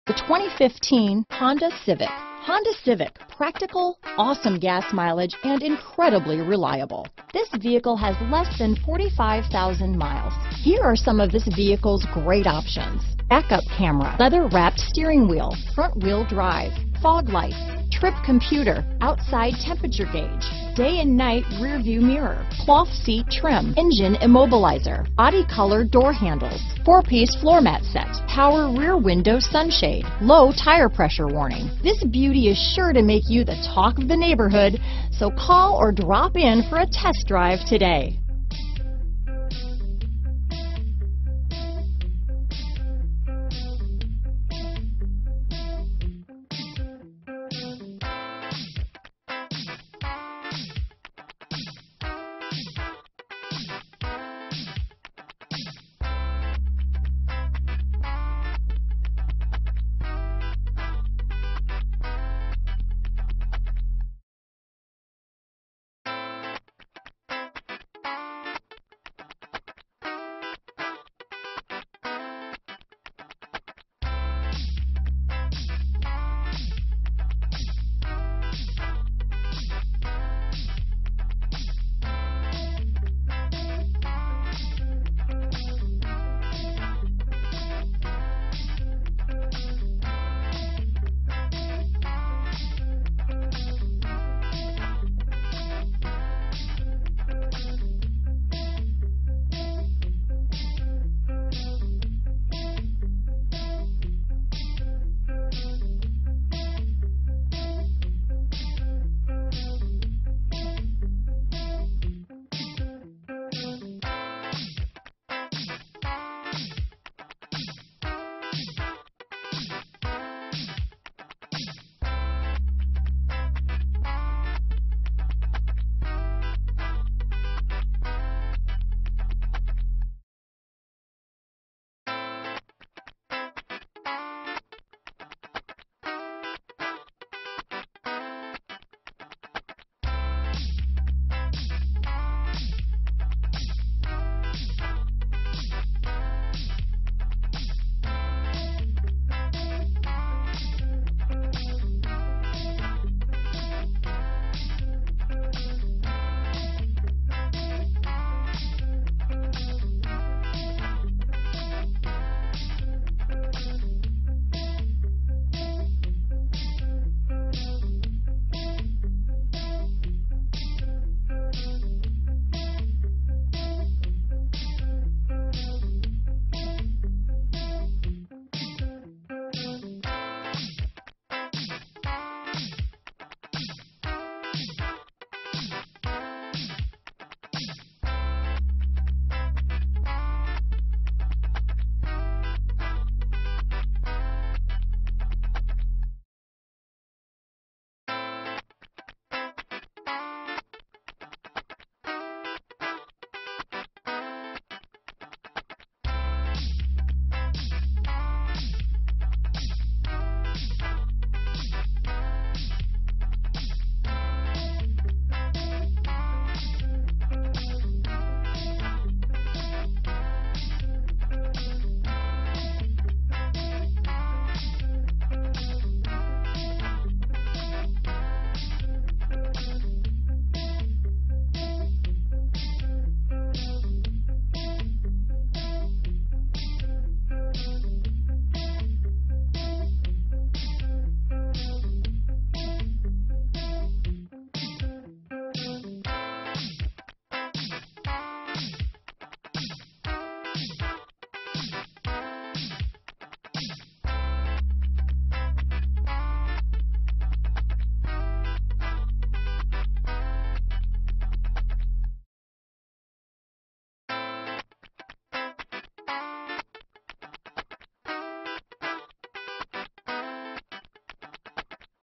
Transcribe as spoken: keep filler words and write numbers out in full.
The twenty fifteen Honda Civic. Honda Civic, practical, awesome gas mileage, and incredibly reliable. This vehicle has less than forty-five thousand miles. Here are some of this vehicle's great options: backup camera, leather-wrapped steering wheel, front-wheel drive, fog lights, trip computer, outside temperature gauge, day and night rear view mirror, cloth seat trim, engine immobilizer, body color door handles, four-piece floor mat set, power rear window sunshade, low tire pressure warning. This beauty is sure to make you the talk of the neighborhood, so call or drop in for a test drive today.